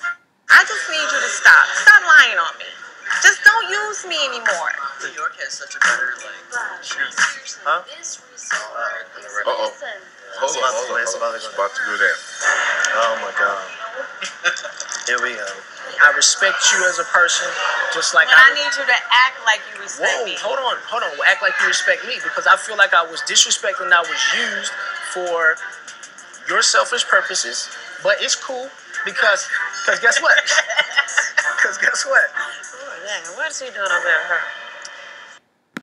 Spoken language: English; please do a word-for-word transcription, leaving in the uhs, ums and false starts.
I just need you to stop. Stop lying on me. Just don't use me anymore. New York has such a better, like, shoes. Huh? Uh-oh. Hold on, hold on, hold on. It's about to go down. Oh my God. Here we go. I respect you as a person, just like But I. I need you to act like you respect Whoa, me. hold on, hold on. Act like you respect me, because I feel like I was disrespected and I was used for your selfish purposes. But it's cool because, because guess what? Because guess what? Oh, dang, what's he doing over there?